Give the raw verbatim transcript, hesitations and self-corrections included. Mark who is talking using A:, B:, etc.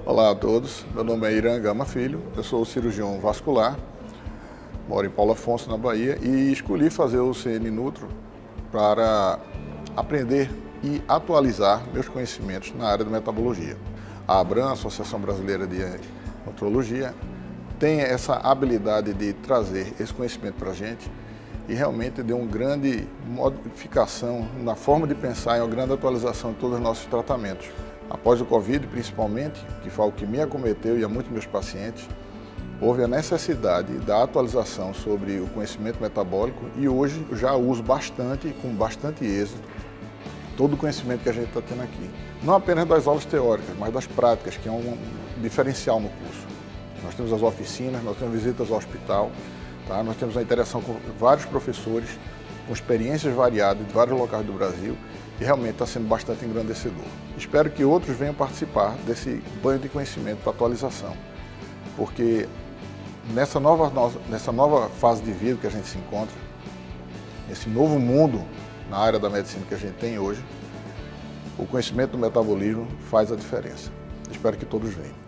A: Olá a todos, meu nome é Irã Gama Filho, eu sou cirurgião vascular, moro em Paulo Afonso, na Bahia, e escolhi fazer o C N Nutro para aprender e atualizar meus conhecimentos na área de metabologia. A ABRAM, Associação Brasileira de Nutrologia, tem essa habilidade de trazer esse conhecimento para a gente e realmente deu uma grande modificação na forma de pensar e uma grande atualização de todos os nossos tratamentos. Após o Covid, principalmente, que foi o que me acometeu e a muitos meus pacientes, houve a necessidade da atualização sobre o conhecimento metabólico e hoje eu já uso bastante, com bastante êxito, todo o conhecimento que a gente está tendo aqui. Não apenas das aulas teóricas, mas das práticas, que é um diferencial no curso. Nós temos as oficinas, nós temos visitas ao hospital, tá? Nós temos a interação com vários professores, com experiências variadas de vários locais do Brasil, e realmente está sendo bastante engrandecedor. Espero que outros venham participar desse banho de conhecimento para atualização, porque nessa nova, nessa nova fase de vida que a gente se encontra, nesse novo mundo na área da medicina que a gente tem hoje, o conhecimento do metabolismo faz a diferença. Espero que todos venham.